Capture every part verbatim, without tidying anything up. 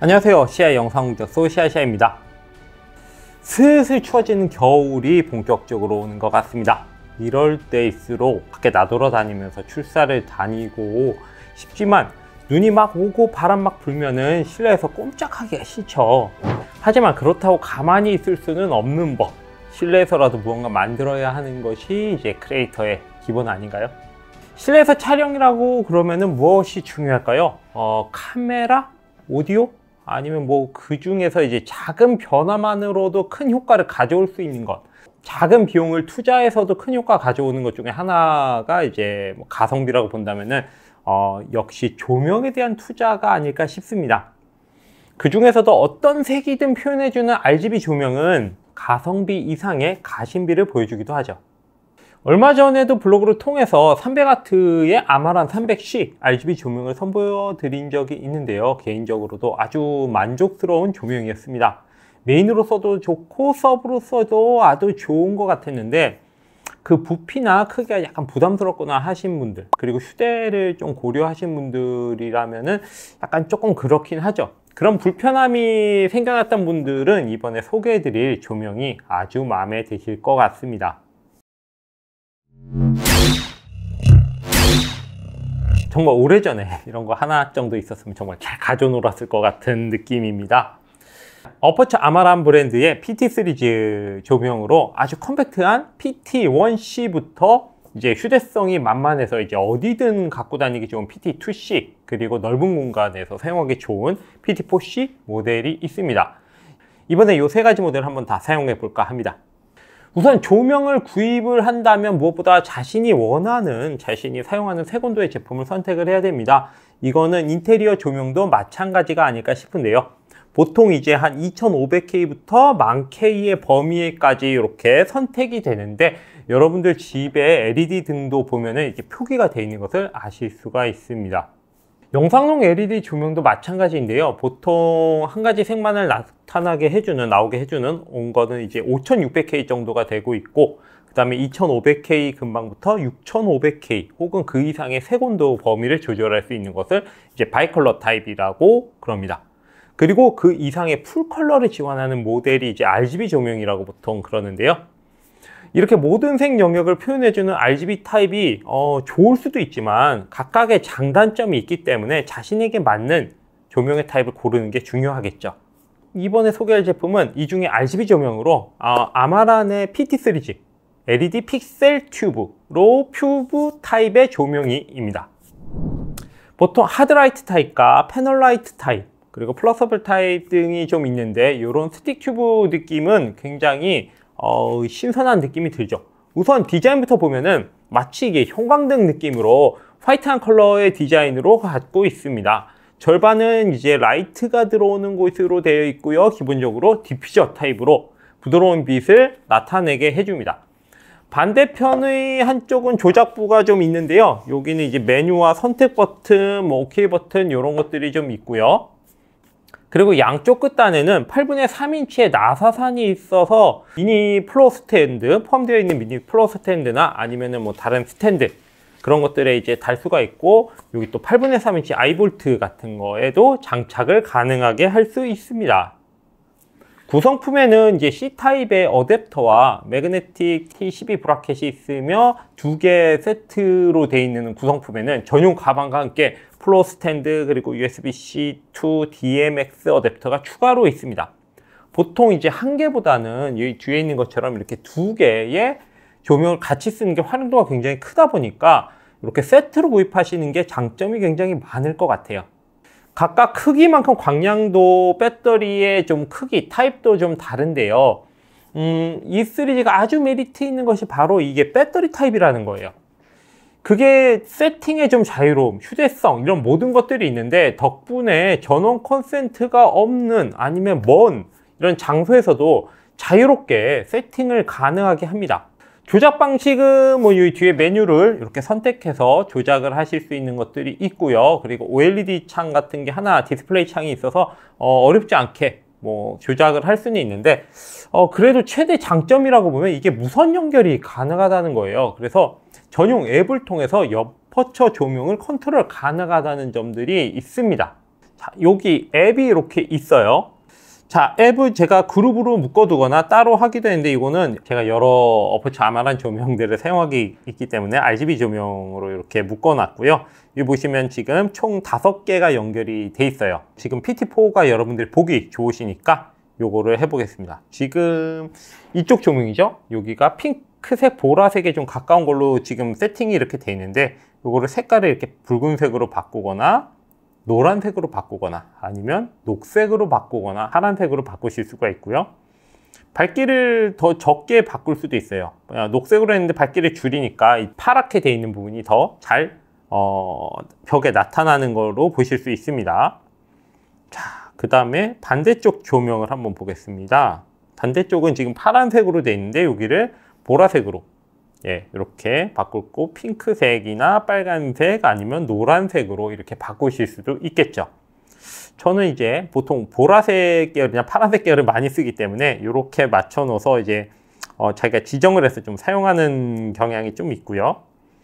안녕하세요, 시야 영상공작소 시야시야입니다. 슬슬 추워지는 겨울이 본격적으로 오는 것 같습니다. 이럴 때일수록 밖에 나돌아다니면서 출사를 다니고 싶지만 눈이 막 오고 바람 막 불면은 실내에서 꼼짝하기가 싫죠. 하지만 그렇다고 가만히 있을 수는 없는 법, 실내에서라도 무언가 만들어야 하는 것이 이제 크리에이터의 기본 아닌가요? 실내에서 촬영이라고 그러면은 무엇이 중요할까요? 어, 카메라? 오디오? 아니면 뭐 그 중에서 이제 작은 변화만으로도 큰 효과를 가져올 수 있는 것, 작은 비용을 투자해서도 큰 효과 가져오는 것 중에 하나가 이제 뭐 가성비라고 본다면은 어, 역시 조명에 대한 투자가 아닐까 싶습니다. 그 중에서도 어떤 색이든 표현해주는 알지비 조명은 가성비 이상의 가심비를 보여주기도 하죠. 얼마 전에도 블로그를 통해서 삼백 와트의 아마란 삼백 씨 알지비 조명을 선보여 드린 적이 있는데요. 개인적으로도 아주 만족스러운 조명이었습니다. 메인으로 써도 좋고 서브로 써도 아주 좋은 것 같았는데, 그 부피나 크기가 약간 부담스럽거나 하신 분들, 그리고 휴대를 좀 고려하신 분들이라면은 약간 조금 그렇긴 하죠. 그런 불편함이 생겨났던 분들은 이번에 소개해 드릴 조명이 아주 마음에 드실 것 같습니다. 정말 오래전에 이런 거 하나 정도 있었으면 정말 잘 가져 놀았을 것 같은 느낌입니다. 어퍼처 아마란 브랜드의 피티 시리즈 조명으로 아주 컴팩트한 피티 원 씨부터 이제 휴대성이 만만해서 이제 어디든 갖고 다니기 좋은 피티 투 씨, 그리고 넓은 공간에서 사용하기 좋은 피티 포 씨 모델이 있습니다. 이번에 이 세 가지 모델을 한번 다 사용해 볼까 합니다. 우선 조명을 구입을 한다면 무엇보다 자신이 원하는, 자신이 사용하는 색온도의 제품을 선택을 해야 됩니다. 이거는 인테리어 조명도 마찬가지가 아닐까 싶은데요. 보통 이제 한 이천오백 켈비부터 만 켈비의 범위까지 이렇게 선택이 되는데, 여러분들 집에 엘이디 등도 보면은 이렇게 표기가 되어 있는 것을 아실 수가 있습니다. 영상용 엘이디 조명도 마찬가지인데요. 보통 한 가지 색만을 나타나게 해주는, 나오게 해주는 온 거는 이제 오천육백 켈비 정도가 되고 있고, 그 다음에 이천오백 켈비 근방부터 육천오백 켈비 혹은 그 이상의 색온도 범위를 조절할 수 있는 것을 이제 바이컬러 타입이라고 그럽니다. 그리고 그 이상의 풀컬러를 지원하는 모델이 이제 알지비 조명이라고 보통 그러는데요. 이렇게 모든 색 영역을 표현해주는 알지비 타입이 어, 좋을 수도 있지만 각각의 장단점이 있기 때문에 자신에게 맞는 조명의 타입을 고르는 게 중요하겠죠. 이번에 소개할 제품은 이 중에 알지비 조명으로 어, 아마란의 피티 시리즈 엘이디 픽셀 튜브로 튜브 타입의 조명이입니다. 보통 하드라이트 타입과 패널라이트 타입, 그리고 플러서블 타입 등이 좀 있는데, 이런 스틱 튜브 느낌은 굉장히 어, 신선한 느낌이 들죠. 우선 디자인부터 보면은 마치 이게 형광등 느낌으로 화이트한 컬러의 디자인으로 갖고 있습니다. 절반은 이제 라이트가 들어오는 곳으로 되어 있고요. 기본적으로 디퓨저 타입으로 부드러운 빛을 나타내게 해줍니다. 반대편의 한쪽은 조작부가 좀 있는데요. 여기는 이제 메뉴와 선택 버튼, 뭐 오케이 버튼 이런 것들이 좀 있고요. 그리고 양쪽 끝단에는 팔분의 삼 인치의 나사산이 있어서 미니 플로어 스탠드, 포함되어 있는 미니 플로어 스탠드나 아니면은 뭐 다른 스탠드, 그런 것들에 이제 달 수가 있고, 여기 또 팔분의 삼 인치 아이볼트 같은 거에도 장착을 가능하게 할 수 있습니다. 구성품에는 이제 C 타입의 어댑터와 매그네틱 티 십이 브라켓이 있으며, 두 개 세트로 되어 있는 구성품에는 전용 가방과 함께 플로어 스탠드, 그리고 유에스비 씨 투 디엠엑스 어댑터가 추가로 있습니다. 보통 이제 한 개보다는 여기 뒤에 있는 것처럼 이렇게 두 개의 조명을 같이 쓰는 게 활용도가 굉장히 크다 보니까 이렇게 세트로 구입하시는 게 장점이 굉장히 많을 것 같아요. 각각 크기만큼 광량도, 배터리의 좀 크기, 타입도 좀 다른데요. 음, 이 시리즈가 아주 메리트 있는 것이 바로 이게 배터리 타입이라는 거예요. 그게 세팅에 좀 자유로움, 휴대성, 이런 모든 것들이 있는데, 덕분에 전원 콘센트가 없는, 아니면 먼 이런 장소에서도 자유롭게 세팅을 가능하게 합니다. 조작 방식은 뭐 이 뒤에 메뉴를 이렇게 선택해서 조작을 하실 수 있는 것들이 있고요. 그리고 오엘이디 창 같은 게 하나, 디스플레이 창이 있어서 어, 어렵지 않게 뭐 조작을 할 수는 있는데, 어, 그래도 최대 장점이라고 보면 이게 무선 연결이 가능하다는 거예요. 그래서 전용 앱을 통해서 옆어처 조명을 컨트롤 가능하다는 점들이 있습니다. 자, 여기 앱이 이렇게 있어요. 자, 앱을 제가 그룹으로 묶어두거나 따로 하기도 했는데, 이거는 제가 여러 어퍼처 아마란 조명들을 사용하기 있기 때문에 알지비 조명으로 이렇게 묶어놨고요. 여기 보시면 지금 총 다섯 개가 연결이 돼 있어요. 지금 피티사가 여러분들이 보기 좋으시니까 요거를 해보겠습니다. 지금 이쪽 조명이죠. 여기가 핑크색, 보라색에 좀 가까운 걸로 지금 세팅이 이렇게 돼 있는데, 요거를 색깔을 이렇게 붉은색으로 바꾸거나 노란색으로 바꾸거나 아니면 녹색으로 바꾸거나 파란색으로 바꾸실 수가 있고요. 밝기를 더 적게 바꿀 수도 있어요. 녹색으로 했는데 밝기를 줄이니까 이 파랗게 돼 있는 부분이 더 잘 어, 벽에 나타나는 거로 보실 수 있습니다. 자, 그 다음에 반대쪽 조명을 한번 보겠습니다. 반대쪽은 지금 파란색으로 돼 있는데 여기를 보라색으로, 예, 이렇게 바꾸고 핑크색이나 빨간색 아니면 노란색으로 이렇게 바꾸실 수도 있겠죠. 저는 이제 보통 보라색 계열이나 파란색 계열을 많이 쓰기 때문에 이렇게 맞춰 놓아서 이제 어, 자기가 지정을 해서 좀 사용하는 경향이 좀 있고요.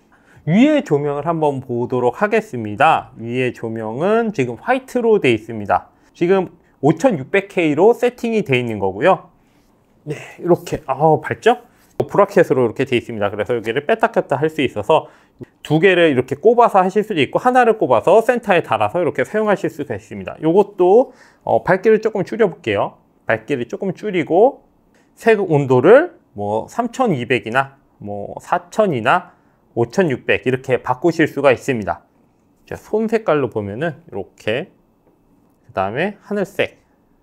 위에 조명을 한번 보도록 하겠습니다. 위에 조명은 지금 화이트로 되어 있습니다. 지금 오천육백 케이로 세팅이 되어 있는 거고요. 네, 이렇게 아, 밝죠? 브라켓으로 이렇게 되어 있습니다. 그래서 여기를 뺐다 꼈다 할 수 있어서 두 개를 이렇게 꼽아서 하실 수도 있고, 하나를 꼽아서 센터에 달아서 이렇게 사용하실 수가 있습니다. 이것도 어, 밝기를 조금 줄여 볼게요. 밝기를 조금 줄이고 색 온도를 뭐 삼천이백이나 뭐 사천이나 오천육백 이렇게 바꾸실 수가 있습니다. 손 색깔로 보면은 이렇게, 그 다음에 하늘색,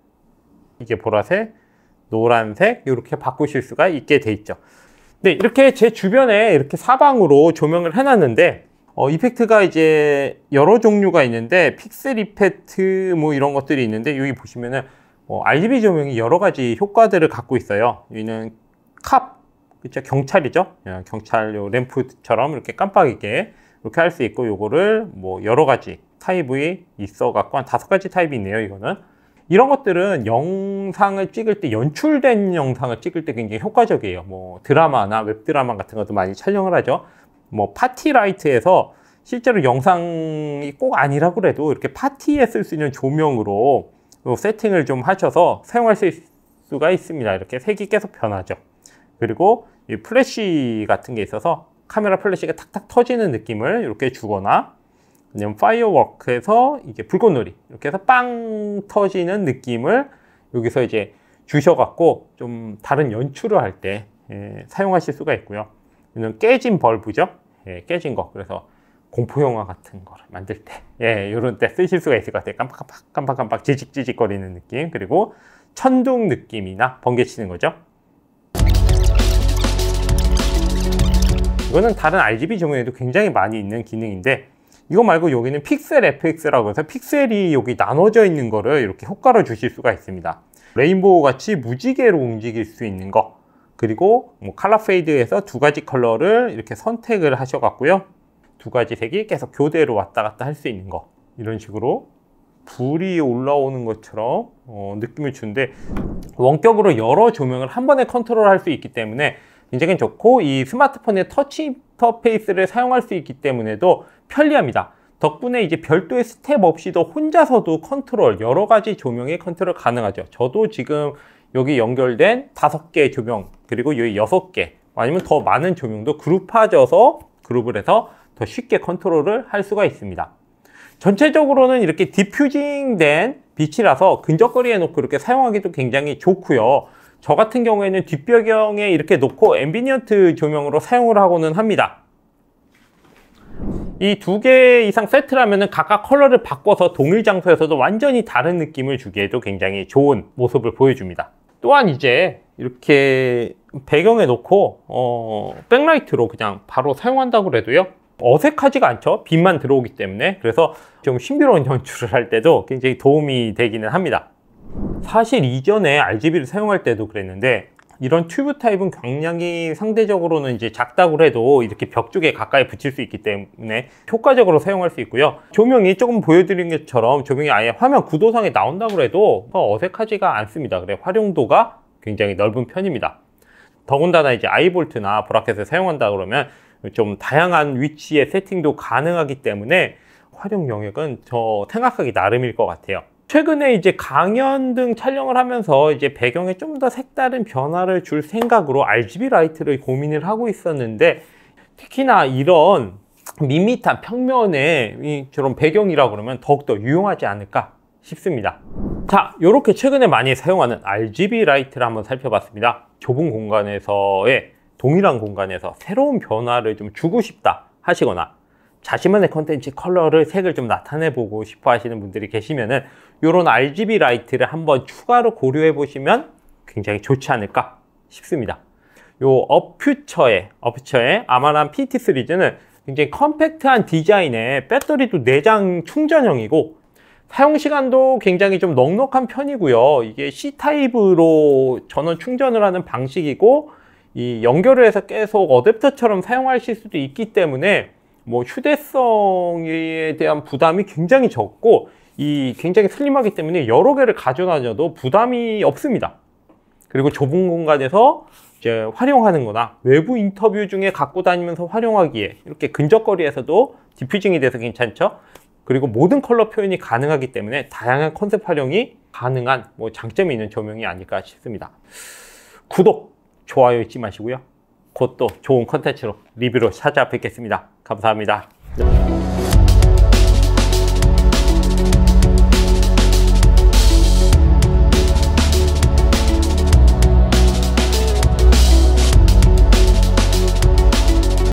이게 보라색, 노란색 이렇게 바꾸실 수가 있게 돼 있죠. 네, 이렇게 제 주변에 이렇게 사방으로 조명을 해놨는데 어, 이펙트가 이제 여러 종류가 있는데, 픽셀 이펙트 뭐 이런 것들이 있는데, 여기 보시면은 어, 알지비 조명이 여러 가지 효과들을 갖고 있어요. 여기는 캅, 그쵸, 경찰이죠. 경찰 요 램프처럼 이렇게 깜빡이게 이렇게 할 수 있고, 요거를 뭐 여러 가지 타입이 있어 갖고 한 다섯 가지 타입이 있네요. 이거는 이런 것들은 영상을 찍을 때, 연출된 영상을 찍을 때 굉장히 효과적이에요. 뭐 드라마나 웹드라마 같은 것도 많이 촬영을 하죠. 뭐 파티라이트에서 실제로 영상이 꼭 아니라고 해도 이렇게 파티에 쓸 수 있는 조명으로 세팅을 좀 하셔서 사용하실 수가 있습니다. 이렇게 색이 계속 변하죠. 그리고 이 플래시 같은 게 있어서 카메라 플래시가 탁탁 터지는 느낌을 이렇게 주거나, 아니면 파이어워크에서 이게 불꽃놀이 이렇게 해서 빵 터지는 느낌을 여기서 이제 주셔갖고 좀 다른 연출을 할 때 예, 사용하실 수가 있고요. 이는 깨진 벌브죠. 예, 깨진 거. 그래서 공포영화 같은 거를 만들 때, 예, 이런 때 쓰실 수가 있을 것 같아요. 깜빡깜빡 깜빡깜빡 지직지직 거리는 느낌. 그리고 천둥 느낌이나 번개 치는 거죠. 이거는 다른 알지비 조명에도 굉장히 많이 있는 기능인데, 이거 말고 여기는 픽셀 에프엑스라고 해서 픽셀이 여기 나눠져 있는 거를 이렇게 효과를 주실 수가 있습니다. 레인보우 같이 무지개로 움직일 수 있는 거, 그리고 뭐 컬러 페이드에서 두 가지 컬러를 이렇게 선택을 하셔갖고요, 두 가지 색이 계속 교대로 왔다 갔다 할 수 있는 거, 이런 식으로 불이 올라오는 것처럼 어, 느낌을 주는데, 원격으로 여러 조명을 한 번에 컨트롤할 수 있기 때문에 굉장히 좋고, 이 스마트폰의 터치 인터페이스를 사용할 수 있기 때문에도 편리합니다. 덕분에 이제 별도의 스텝 없이도 혼자서도 컨트롤, 여러 가지 조명의 컨트롤 가능하죠. 저도 지금 여기 연결된 다섯 개 조명, 그리고 여기 여섯 개, 아니면 더 많은 조명도 그룹화져서 그룹을 해서 더 쉽게 컨트롤을 할 수가 있습니다. 전체적으로는 이렇게 디퓨징된 빛이라서 근접거리에 놓고 이렇게 사용하기도 굉장히 좋고요. 저 같은 경우에는 뒷배경에 이렇게 놓고 앰비니언트 조명으로 사용을 하고는 합니다. 이 두 개 이상 세트라면 각각 컬러를 바꿔서 동일 장소에서도 완전히 다른 느낌을 주기에도 굉장히 좋은 모습을 보여줍니다. 또한 이제 이렇게 배경에 놓고 어, 백라이트로 그냥 바로 사용한다고 해도요, 어색하지가 않죠. 빛만 들어오기 때문에. 그래서 좀 신비로운 연출을 할 때도 굉장히 도움이 되기는 합니다. 사실 이전에 알지비를 사용할 때도 그랬는데, 이런 튜브 타입은 광량이 상대적으로는 이제 작다고 해도 이렇게 벽 쪽에 가까이 붙일 수 있기 때문에 효과적으로 사용할 수 있고요. 조명이 조금 보여드린 것처럼 조명이 아예 화면 구도상에 나온다고 해도 어색하지가 않습니다. 그래 활용도가 굉장히 넓은 편입니다. 더군다나 이제 아이볼트나 브라켓을 사용한다 그러면 좀 다양한 위치의 세팅도 가능하기 때문에 활용 영역은 저 생각하기 나름일 것 같아요. 최근에 이제 강연 등 촬영을 하면서 이제 배경에 좀 더 색다른 변화를 줄 생각으로 알지비 라이트를 고민을 하고 있었는데, 특히나 이런 밋밋한 평면의 저런 배경이라 그러면 더욱더 유용하지 않을까 싶습니다. 자, 이렇게 최근에 많이 사용하는 알지비 라이트를 한번 살펴봤습니다. 좁은 공간에서의 동일한 공간에서 새로운 변화를 좀 주고 싶다 하시거나 자신만의 컨텐츠 컬러를 색을 좀 나타내 보고 싶어 하시는 분들이 계시면은 이런 알지비 라이트를 한번 추가로 고려해 보시면 굉장히 좋지 않을까 싶습니다. 요 어퓨처의 어퓨처의 아마람 피티 시리즈는 굉장히 컴팩트한 디자인에 배터리도 내장 충전형이고 사용 시간도 굉장히 좀 넉넉한 편이고요. 이게 C 타입으로 전원 충전을 하는 방식이고, 이 연결을 해서 계속 어댑터처럼 사용하실 수도 있기 때문에 뭐 휴대성에 대한 부담이 굉장히 적고, 이 굉장히 슬림하기 때문에 여러 개를 가져다녀도 부담이 없습니다. 그리고 좁은 공간에서 이제 활용하는 거나 외부 인터뷰 중에 갖고 다니면서 활용하기에 이렇게 근접거리에서도 디퓨징이 돼서 괜찮죠. 그리고 모든 컬러 표현이 가능하기 때문에 다양한 컨셉 활용이 가능한 뭐 장점이 있는 조명이 아닐까 싶습니다. 구독, 좋아요 잊지 마시고요. 곧 또 좋은 컨텐츠로 리뷰로 찾아뵙겠습니다. 감사합니다.